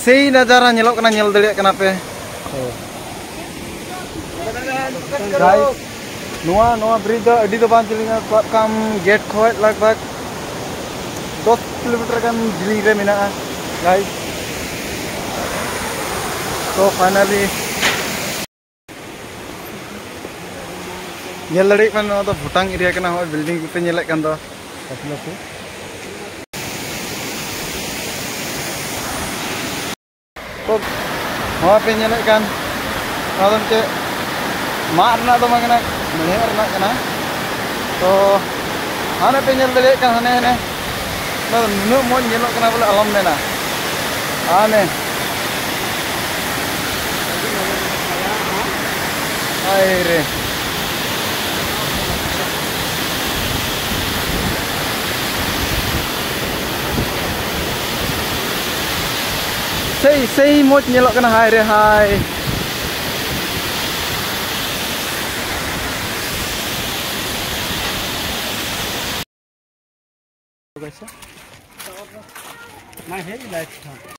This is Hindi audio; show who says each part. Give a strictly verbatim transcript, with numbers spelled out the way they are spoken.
Speaker 1: सही नज़ारा ñelok kana ñel dare kana पे गाइस नोआ नोआ ब्रिज दा अडी दो बान चलिंगा काम गेट खोय लगभग दस किलोमीटर kan जिलिंग रे मेना गाइस तो फाइनली ñel dare kan नो दो भूटान एरिया kana होय बिल्डिंग पे ñelek kan दो लासु तो हाँ पे ñelek kan नोदम के mak rena do mangana mene rena kana तो हाने पे ñel dare kan हाने हाने no nu mo ñelok kana बोले alam mena हाने ai re Sei sei mo ñelok kana hai re hai guys, nah, ini light.